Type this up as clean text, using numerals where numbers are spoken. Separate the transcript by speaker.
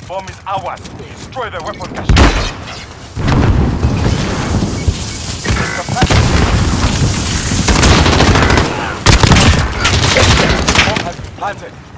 Speaker 1: Bomb is ours. Destroy the weapon cache. Bomb has been planted.